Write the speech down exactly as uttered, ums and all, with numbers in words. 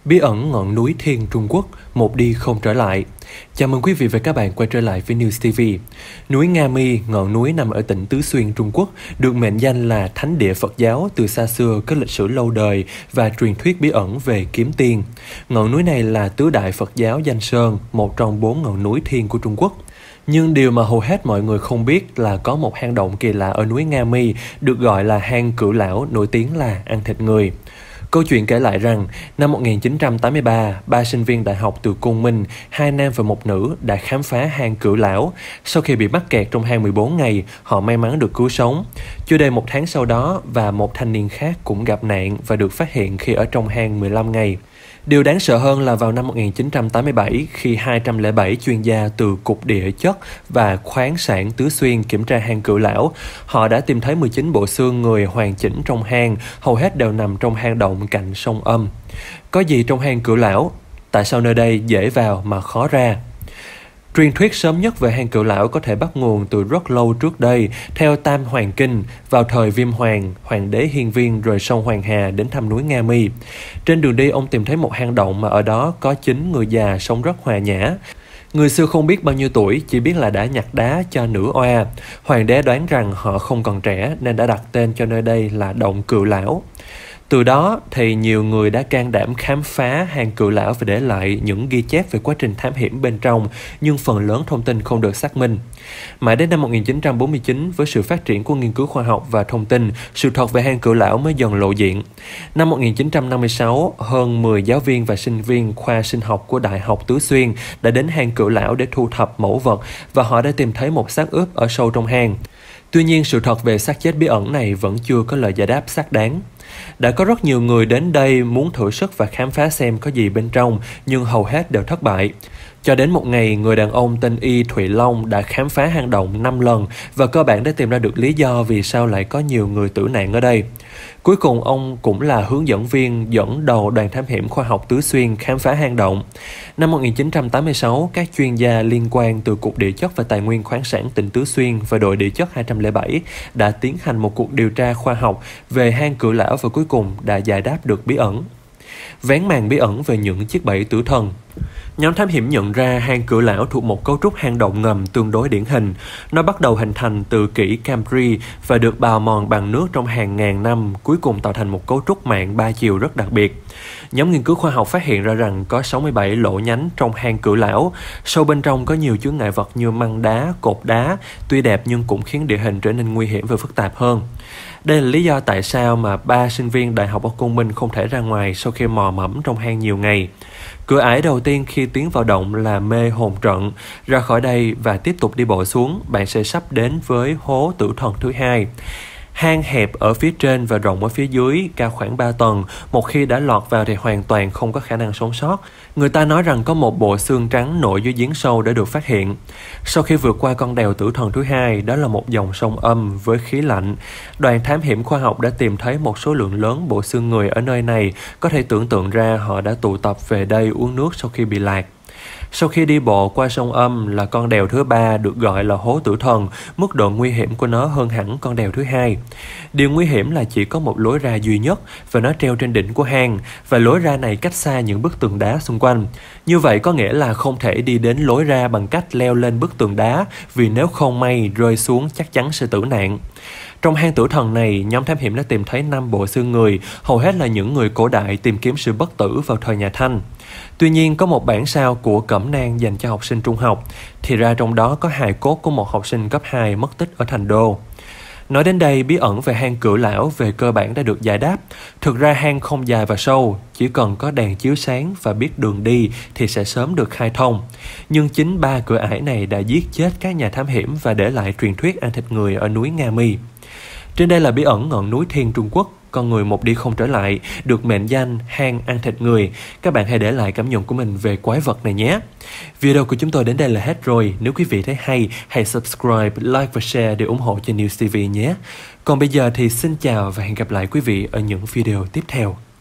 Bí ẩn ngọn núi Thiên Trung Quốc, một đi không trở lại. Chào mừng quý vị và các bạn quay trở lại với News ti vi. Núi Nga Mi, ngọn núi nằm ở tỉnh Tứ Xuyên, Trung Quốc, được mệnh danh là thánh địa Phật giáo từ xa xưa, có lịch sử lâu đời và truyền thuyết bí ẩn về kiếm tiên. Ngọn núi này là tứ đại Phật giáo Danh Sơn, một trong bốn ngọn núi thiên của Trung Quốc. Nhưng điều mà hầu hết mọi người không biết là có một hang động kỳ lạ ở núi Nga Mi được gọi là hang Cửu Lão, nổi tiếng là ăn thịt người. Câu chuyện kể lại rằng, năm một nghìn chín trăm tám mươi ba, ba sinh viên đại học từ Côn Minh, hai nam và một nữ đã khám phá hang Cửu Lão. Sau khi bị mắc kẹt trong hang mười bốn ngày, họ may mắn được cứu sống. Chưa đầy một tháng sau đó, và một thanh niên khác cũng gặp nạn và được phát hiện khi ở trong hang mười lăm ngày. Điều đáng sợ hơn là vào năm một nghìn chín trăm tám mươi bảy, khi hai trăm lẻ bảy chuyên gia từ Cục Địa chất và Khoáng sản Tứ Xuyên kiểm tra hang Cửu Lão, họ đã tìm thấy mười chín bộ xương người hoàn chỉnh trong hang, hầu hết đều nằm trong hang động cạnh sông Âm. Có gì trong hang Cửu Lão? Tại sao nơi đây dễ vào mà khó ra? Truyền thuyết sớm nhất về hang Cửu Lão có thể bắt nguồn từ rất lâu trước đây. Theo Tam Hoàng Kinh, vào thời Viêm Hoàng, hoàng đế Hiên Viên rời sông Hoàng Hà đến thăm núi Nga Mi. Trên đường đi, ông tìm thấy một hang động mà ở đó có chín người già sống rất hòa nhã. Người xưa không biết bao nhiêu tuổi, chỉ biết là đã nhặt đá cho nữ oa. Hoàng đế đoán rằng họ không còn trẻ nên đã đặt tên cho nơi đây là Động Cửu Lão. Từ đó thì nhiều người đã can đảm khám phá hang Cửu Lão và để lại những ghi chép về quá trình thám hiểm bên trong, nhưng phần lớn thông tin không được xác minh. Mãi đến năm một nghìn chín trăm bốn mươi chín, với sự phát triển của nghiên cứu khoa học và thông tin, sự thật về hang Cửu Lão mới dần lộ diện. Năm một nghìn chín trăm năm mươi sáu, hơn mười giáo viên và sinh viên khoa sinh học của Đại học Tứ Xuyên đã đến hang Cửu Lão để thu thập mẫu vật, và họ đã tìm thấy một xác ướp ở sâu trong hang. Tuy nhiên, sự thật về xác chết bí ẩn này vẫn chưa có lời giải đáp xác đáng. Đã có rất nhiều người đến đây muốn thử sức và khám phá xem có gì bên trong, nhưng hầu hết đều thất bại. Cho đến một ngày, người đàn ông tên Y Thụy Long đã khám phá hang động năm lần và cơ bản đã tìm ra được lý do vì sao lại có nhiều người tử nạn ở đây. Cuối cùng, ông cũng là hướng dẫn viên dẫn đầu đoàn thám hiểm khoa học Tứ Xuyên khám phá hang động. Năm một nghìn chín trăm tám mươi sáu, các chuyên gia liên quan từ Cục Địa chất và Tài nguyên khoáng sản tỉnh Tứ Xuyên và đội địa chất hai trăm lẻ bảy đã tiến hành một cuộc điều tra khoa học về hang Cửu Lão và cuối cùng đã giải đáp được bí ẩn. Vén màn bí ẩn về những chiếc bẫy tử thần. Nhóm thám hiểm nhận ra hang Cửu Lão thuộc một cấu trúc hang động ngầm tương đối điển hình. Nó bắt đầu hình thành từ kỷ Cambrian và được bào mòn bằng nước trong hàng ngàn năm, cuối cùng tạo thành một cấu trúc mạng ba chiều rất đặc biệt. Nhóm nghiên cứu khoa học phát hiện ra rằng có sáu mươi bảy lỗ nhánh trong hang Cửu Lão. Sâu bên trong có nhiều chướng ngại vật như măng đá, cột đá, tuy đẹp nhưng cũng khiến địa hình trở nên nguy hiểm và phức tạp hơn. Đây là lý do tại sao mà ba sinh viên đại học ở Côn Minh không thể ra ngoài sau khi mò mẫm trong hang nhiều ngày. Cửa ải đầu tiên khi tiến vào động là mê hồn trận. Ra khỏi đây và tiếp tục đi bộ xuống, bạn sẽ sắp đến với hố tử thần thứ hai. Hang hẹp ở phía trên và rộng ở phía dưới, cao khoảng ba tầng. Một khi đã lọt vào thì hoàn toàn không có khả năng sống sót. Người ta nói rằng có một bộ xương trắng nổi dưới giếng sâu đã được phát hiện. Sau khi vượt qua con đèo tử thần thứ hai, đó là một dòng sông Âm với khí lạnh. Đoàn thám hiểm khoa học đã tìm thấy một số lượng lớn bộ xương người ở nơi này. Có thể tưởng tượng ra họ đã tụ tập về đây uống nước sau khi bị lạc. Sau khi đi bộ qua sông Âm là con đèo thứ ba được gọi là hố tử thần, mức độ nguy hiểm của nó hơn hẳn con đèo thứ hai. Điều nguy hiểm là chỉ có một lối ra duy nhất và nó treo trên đỉnh của hang, và lối ra này cách xa những bức tường đá xung quanh. Như vậy có nghĩa là không thể đi đến lối ra bằng cách leo lên bức tường đá, vì nếu không may rơi xuống chắc chắn sẽ tử nạn. Trong hang tử thần này, nhóm thám hiểm đã tìm thấy năm bộ xương người, hầu hết là những người cổ đại tìm kiếm sự bất tử vào thời nhà Thanh. Tuy nhiên, có một bản sao của Cẩm nang dành cho học sinh trung học, thì ra trong đó có hài cốt của một học sinh cấp hai mất tích ở Thành Đô. Nói đến đây, bí ẩn về hang Cửu Lão về cơ bản đã được giải đáp. Thực ra hang không dài và sâu, chỉ cần có đèn chiếu sáng và biết đường đi thì sẽ sớm được khai thông. Nhưng chính ba cửa ải này đã giết chết các nhà thám hiểm và để lại truyền thuyết ăn thịt người ở núi Nga Mi. Trên đây là bí ẩn ngọn núi Thiên Trung Quốc, con người một đi không trở lại, được mệnh danh hang ăn thịt người. Các bạn hãy để lại cảm nhận của mình về quái vật này nhé. Video của chúng tôi đến đây là hết rồi. Nếu quý vị thấy hay, hãy subscribe, like và share để ủng hộ cho News ti vi nhé. Còn bây giờ thì xin chào và hẹn gặp lại quý vị ở những video tiếp theo.